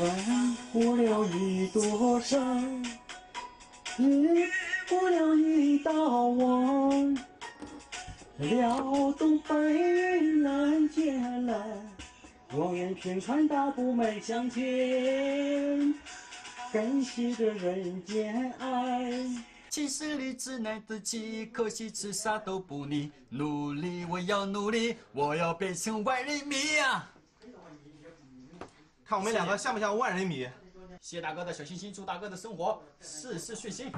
翻过了一座山，越过了一道网，撩动白云南间来，望眼偏看大步迈向前，感谢这人间爱。 其实你只难自己，可惜吃啥都不腻。努力，我要努力，我要变成万人迷呀！ 看我们两个像不像万人迷？ 谢大哥的小心心，祝大哥的生活事事顺心。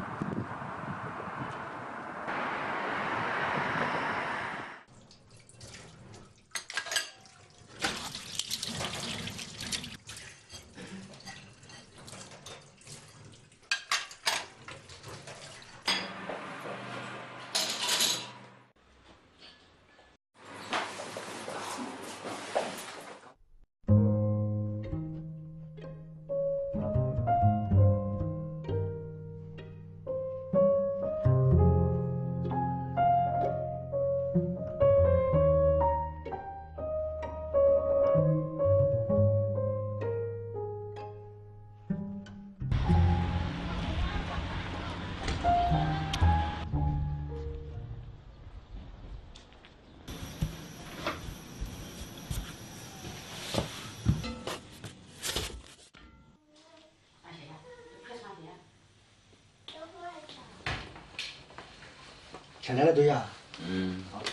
钱来了对呀。 好。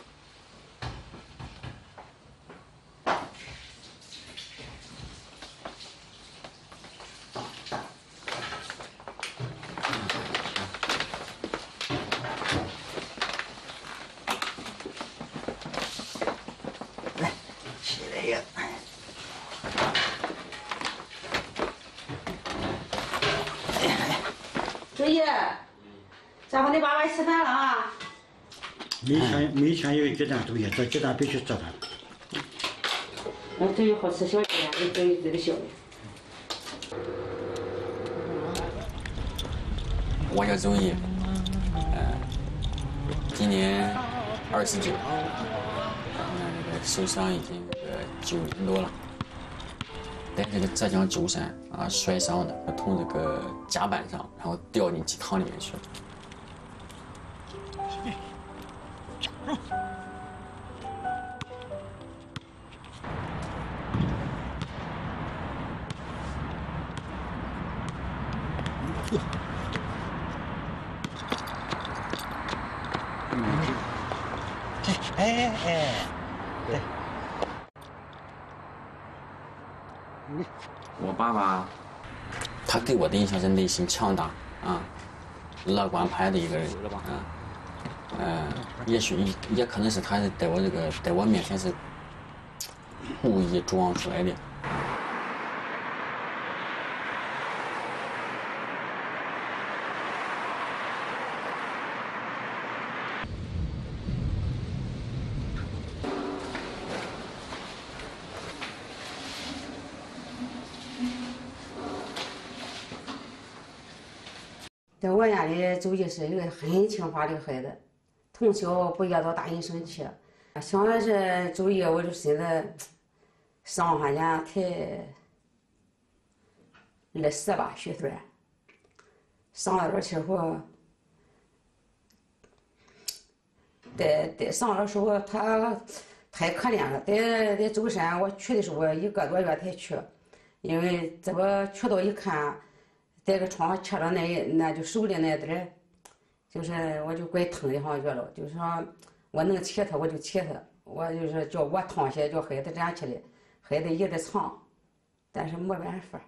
来，起来呀！ 周姨，咱和你爸爸吃饭了啊！ 每天有鸡蛋都要，这鸡蛋必须做它。 周姨好吃小鸡蛋，你周姨这个小的。 我叫周毅，今年29，那个受伤已经9年多了，在这个浙江舟山摔伤的，从这个甲板上，然后掉进鸡汤里面去了。 对。 我爸爸，他给我的印象是内心强大啊，乐观派的一个人啊，也可能是他是在我面前是故意装出来的。 在我眼里，周毅是一个很听话的孩子，从小不噎到大人生气。想的是周毅，我就寻思上好像才20吧，虚岁，上了点气后，在上的时候他太可怜了。在舟山我去的时候1个多月才去，因为这个去到一看。在个床上切着那就手里那点儿，就是我就怪疼的上去了，就是说我能骑他我就骑他，我就是叫我躺下叫孩子站起来，孩子一直藏，但是没办法。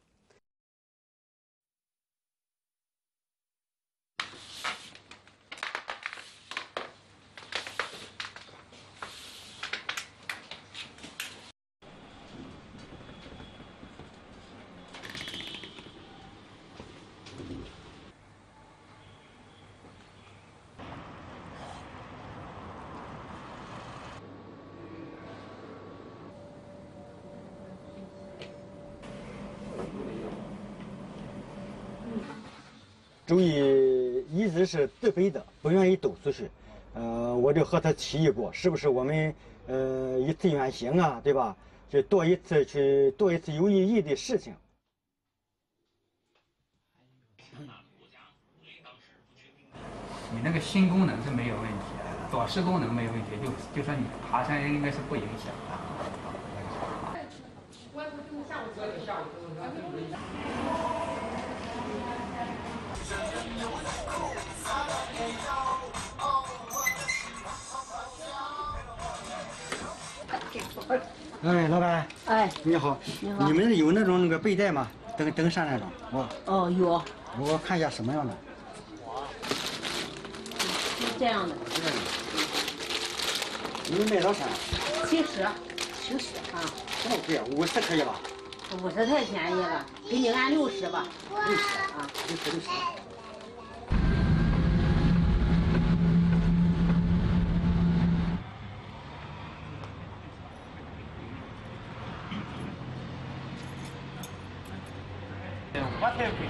周毅一直是自卑的，不愿意走出去。我就和他提议过，是不是我们一次远行啊，对吧？ 去做一次有意义的事情。 你那个心功能是没有问题的，躲失功能没有问题，就说你爬山应该是不影响的。 哎，老板， 哎， 你好， 你好你们有那种那个背带吗？登山那种？ 哦，有， 我看一下什么样的。 是这样的， 你们卖多少钱 70啊， 这么贵？50可以吧 50太便宜了，给你按60吧。 ？60啊，60。 我才贵，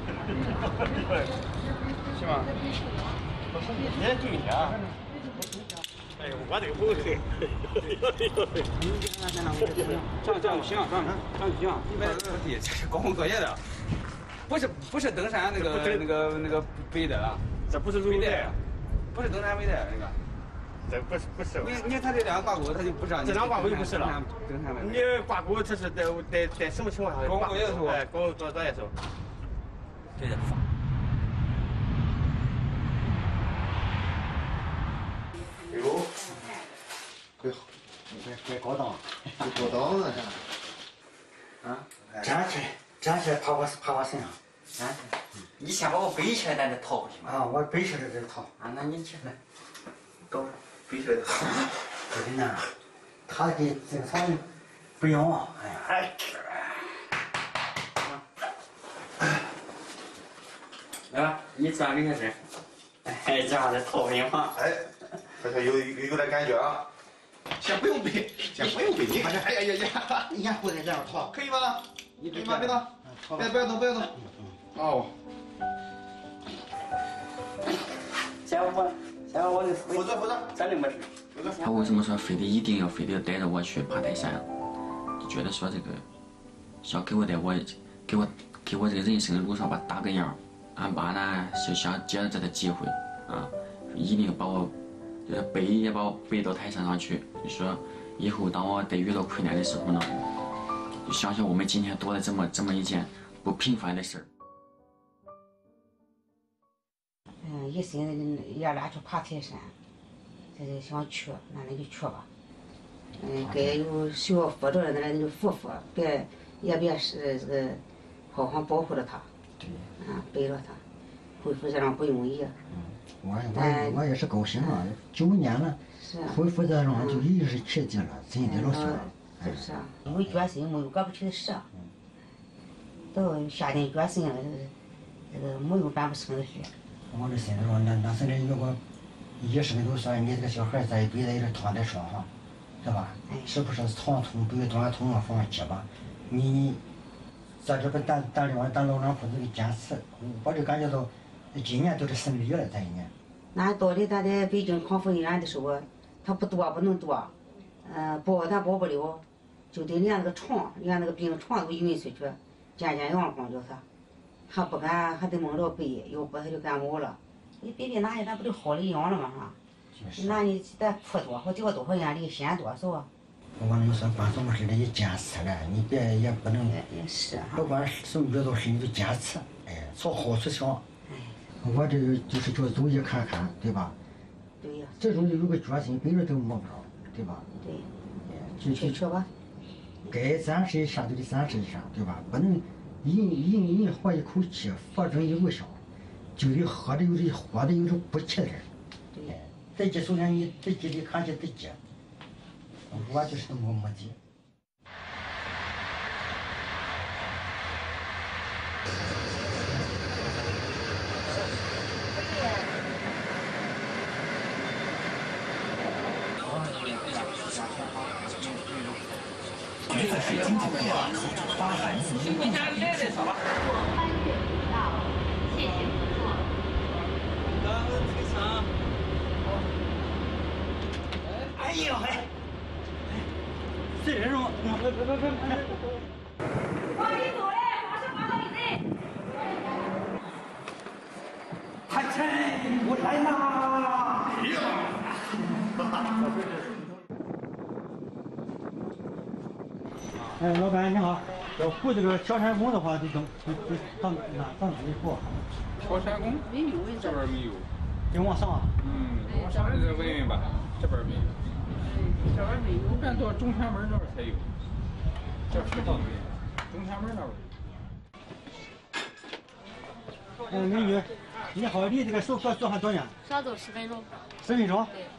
是吗？也对呀。哎呦，我这个不对。 这样就行，这样就行。150，这是高空作业的，不是登山那个背的啊， 这不是背带， 不是登山背带那个。 这不是。 你看他这两个挂钩，他就不是。 这两挂钩就不是了。 登山的。 你挂钩这是在什么情况下？ 高空作业的时候。 哎，高空作业的时候。 对的放。 哎呦，怪高档， 高档了啊！站起来爬我身上，站起来。 你先把我背起来，咱再套过去嘛。 啊，我背起来再套。 啊，那你起来。 高背起来的。真的，他给这个草不用啊，哎呀。 来吧，你转给他这。哎，这样再套平嘛。 哎，好像有点感觉啊。先不用背，你看这，哎呀呀， 你先回来这样套， 可以吗？ 你可以吗？别动，不要动，不要动。哦。 先我这扶着， 咱这没事。他为什么说一定要带着我去爬泰山？就觉得说这个，想给我这个人生的路上吧打个样。俺爸呢就想借着这个机会啊，一定把我就是把我背到泰山上去。就说以后当我在遇到困难的时候呢，就想想我们今天多了这么一件不平凡的事儿。 一心爷俩去爬泰山，这就想去，那就去吧。该有需要扶着的那就扶，也别是这个好好保护着他。 对。 背着他，恢复这样不容易。 我也是高兴啊，9年了，恢复这样就一时奇迹了，真的老说。 就是啊，有决心没有过不去的事。都下定决心了，这个没有办不成的事。 我这心里说，那是如果医生都说你这个小孩这一辈子也是躺在床上，是吧？是不是疼痛不有多少痛啊？放鸡巴，你在这边打老两口子给坚持，我就感觉到今年都是胜利了，这一年。 那到的他在北京康复医院的时候，他不能多，他保不了，就得连那个床，连那个病床都运出去，渐阳光叫他。还不敢，还得蒙着背，要不他就感冒了。你背拿去，咱不就好了一样了吗？哈，那你再铺多少交多少钱的，嫌多少？ 我跟你说，办什么事得坚持了，你别也不能。 也是哈。 不管什么遇到事你就坚持，哎，朝好处想。我这就是叫走一看看，对吧？ 对呀。 这种就有个决心，别人都摸不着，对吧？ 对。去吧。 该暂时一下就得暂时一下，对吧？不能人活一口气，活成一路香，就得活的有这不气的人。 对。 自己首先你自己得看起自己，我就是这么没劲。 约在水晶酒店发寒四季。 你家来的少吧？ 欢悦不到，谢谢合作。 哎呦嘿！ 这人容， 往里走嘞，往上爬到里内。 海参，我来啦！哎，老板你好，要雇这个挑山工的话，就到哪里雇？ 挑山工没有， 这边没有。 得往上啊。 往上再问问吧，这边没有。 这边没有， 一般到中天门那边才有。这是到没有？中天门那边。 美女，你好，离这个手铐做还多远？ 少走10分钟。 10分钟？ 对。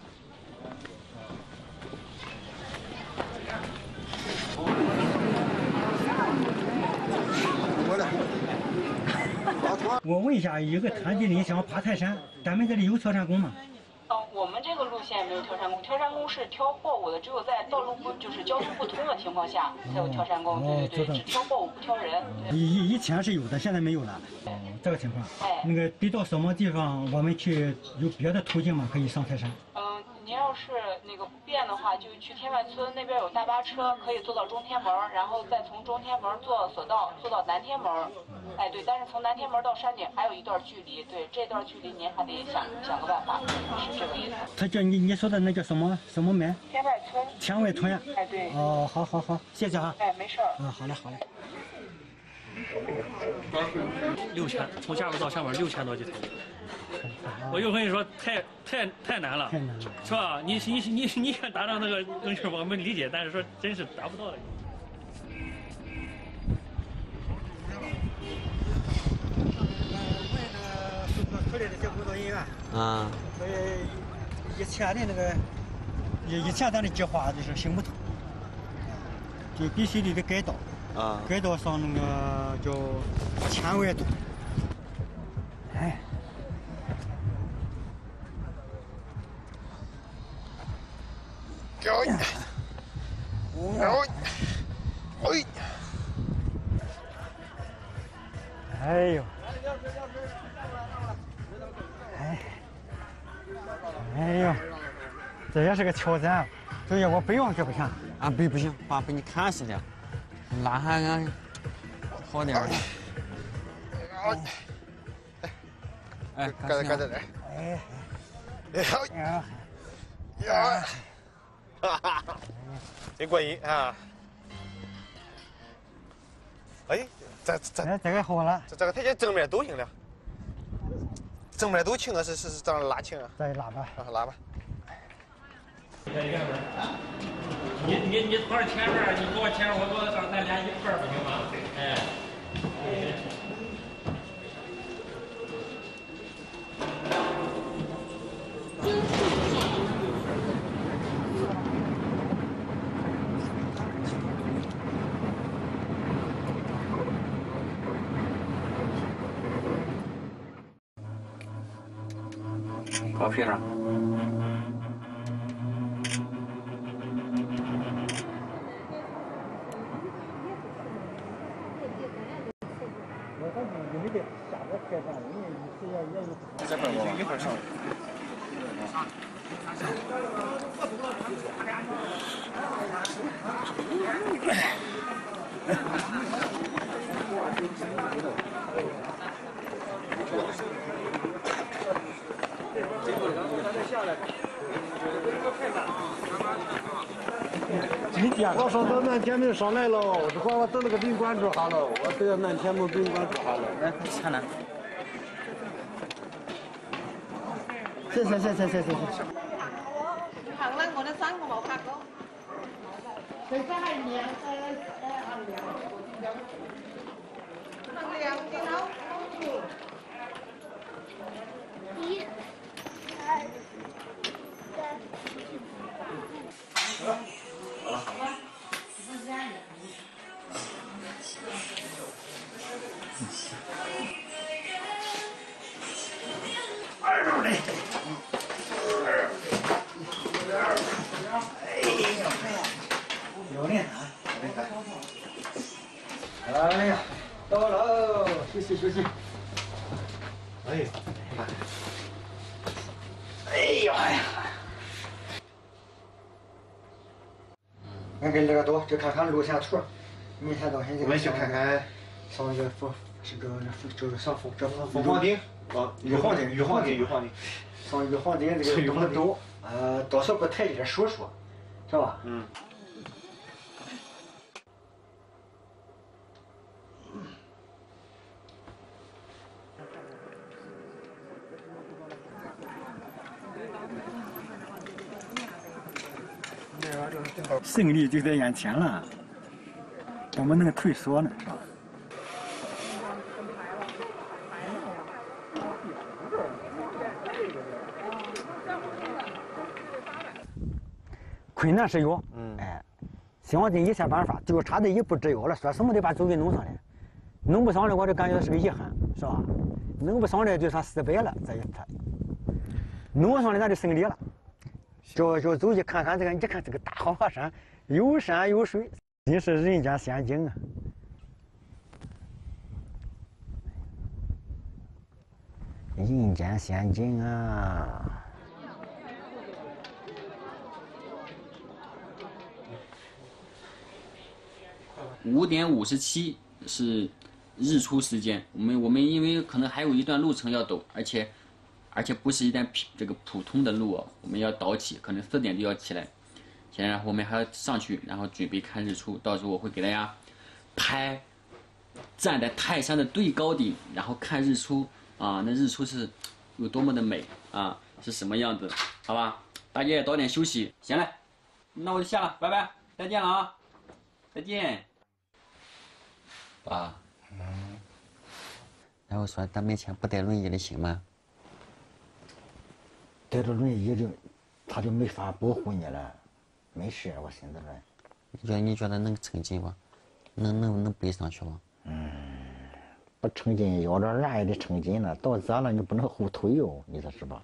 我问一下，有个团体里想要爬泰山，咱们这里有挑山工吗？ 我们这个路线没有挑山工，挑山工是挑货物的，只有在道路不就是交通不通的情况下才有挑山工。对，只挑货物不挑人。 以前是有的，现在没有了。这个情况。那个得到什么地方，我们去有别的途径吗？可以上泰山？ 您要是那个不便的话，就去天外村那边有大巴车，可以坐到中天门，然后再从中天门坐索道坐到南天门。哎，对，但是从南天门到山顶还有一段距离，对，这段距离您还得想个办法，是这个意思。 他叫你说的那叫什么门？ 天外村。 天外村。 哎，对。 哦，好，谢谢啊。 哎，没事儿。 好嘞。 6000，从下边到上面6000多级头。我就跟你说，太难了，是吧？你想达到那个东西，我们理解，但是说真是达不到的。 村里的这工作人员啊， 以前的那个，以前咱的计划就是行不通，就必须得改道啊，改道上那个叫千外道。哎。哎呦！哎呦，这也是个挑战。所以我不用这不行啊，不行，把被你砍死了，拉下俺好点儿。哎， 搁这。真过瘾啊！哎， 这个好了。 这个台阶正面都行了，正面都轻啊，是这样拉轻啊。 再拉吧。 拉吧。 你坐前面，你坐前面，我坐上，咱俩一块儿不行吗？哎。 高皮上。 这块我一会儿上。 我说到南天门上来了，这会我到那个宾馆住下了，我到南天门宾馆住下了。 来，下来。 谢。 行啦，我啲衫我冇拍咯。佢真係靚行靚見到。1、2、3。好了。 有练啊！哎呀，到了，休息。哎呀！ 俺给这个多，就看看路线图。明天到现在。 我们去看看。 上一个这啥凤凰顶。 玉皇顶。上玉皇顶这个东东，到时候把台阶数数，是吧？ 嗯。 胜利就在眼前了，怎么能退缩呢？是吧？困难是有，希望尽一切办法，就差这一步之遥了。说什么得把走给弄上来，弄不上来我就感觉是个遗憾，是吧？弄不上来就算失败了，这一他弄上来咱就胜利了。就走去看看这个，你看这个大好河山，有山有水，真是人间仙境啊！人间仙境啊 ！5点57是日出时间，我们因为可能还有一段路程要走，而且不是一段这个普通的路哦，我们要早起，可能4点就要起来。然后我们还要上去，然后准备看日出。到时候我会给大家拍站在泰山的最高顶，然后看日出啊，那日出是有多么的美啊，是什么样子？好吧，大家也早点休息。行了，那我就下了，拜拜，再见了啊，再见。爸，然后说咱没钱不带轮椅的行吗？ 带着轮椅就，他就没法保护你了。没事，我现在来。 你觉得能撑进不？能背上去吗？ 不撑进，腰着烂也得撑进了。到这了，你不能后退哟，你说是吧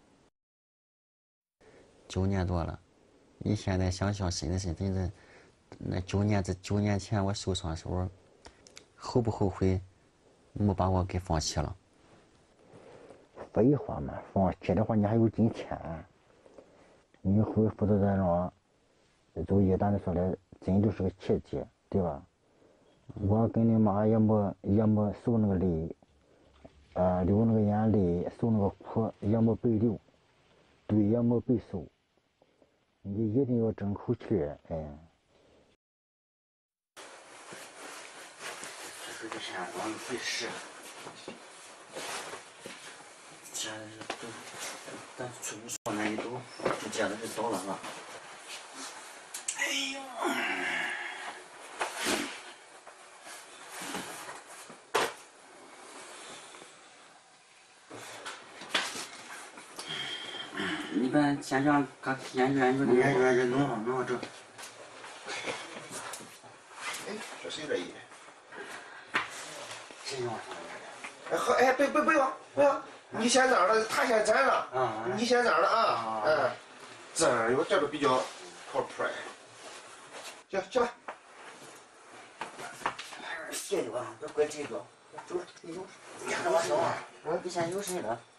？9年多了，你现在想想，真的是那9年前我受伤的时候，后不后悔没把我给放弃了？ 废话嘛，放弃的话你还有今天，你恢复的这种。就一旦的说来，真就是个奇迹，对吧？我跟你妈也没受那个累，流那个眼泪，受那个苦也没白流，罪也没白受。你一定要争口气， 这个山光费事。现在是都，咱出去说那一走，就接着是到了啊。哎呦！你把先让研究弄这。 哎，这谁这一？ 谁用上来？不要！你先这样的，他先站了。你先这样的啊。这样有这个比较靠谱哎。去吧。 谢谢吧，别怪这个。你看我手啊，你先有谁了？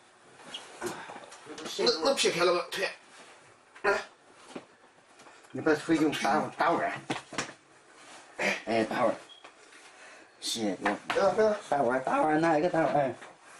能劈开了吗？腿。来， 你把腿就打弯。哎，打弯。谢谢。打弯，哪一个打弯？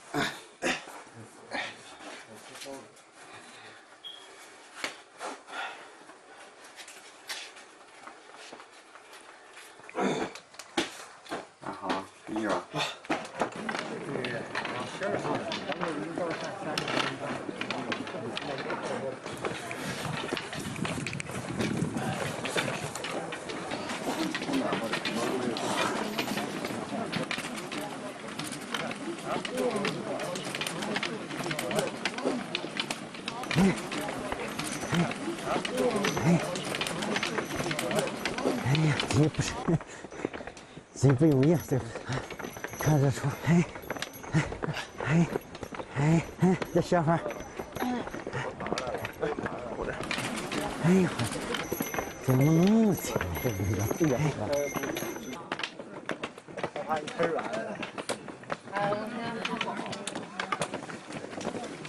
真不容易，这看得出，这小孩，哎呀，怎么那么轻？这个，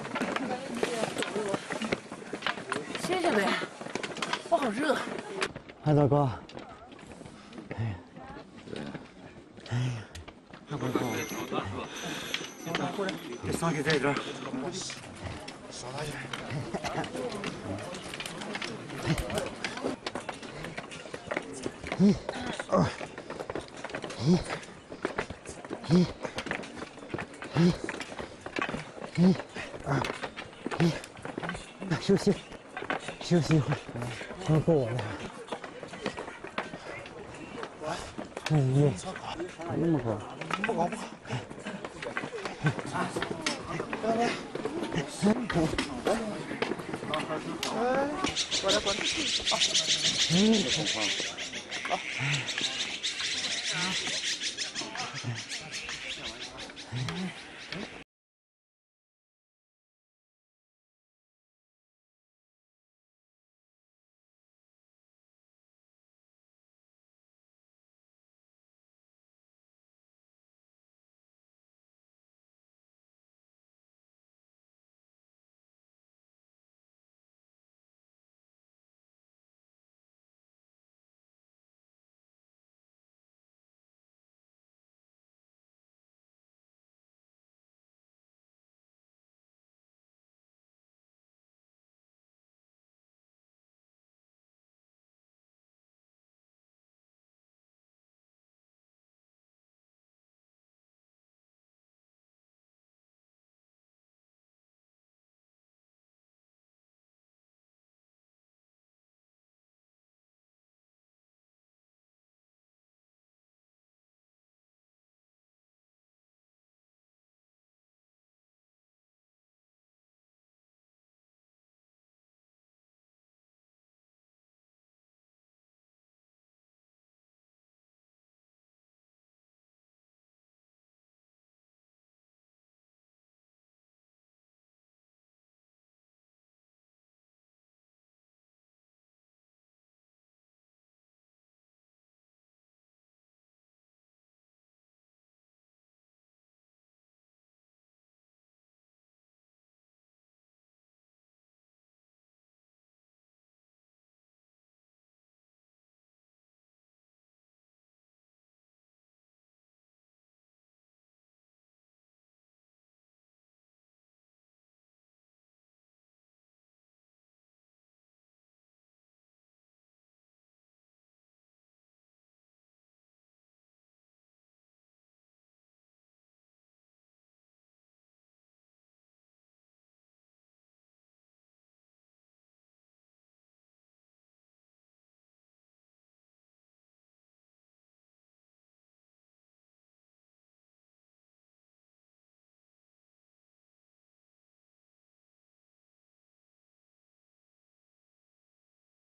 谢谢呗，我好热。 还糟糕。哎呀，哎呀，还不够。这上去这一段。少拿点。休息，休息一会儿，够我了。哎，那么高？不高不高。过来过来。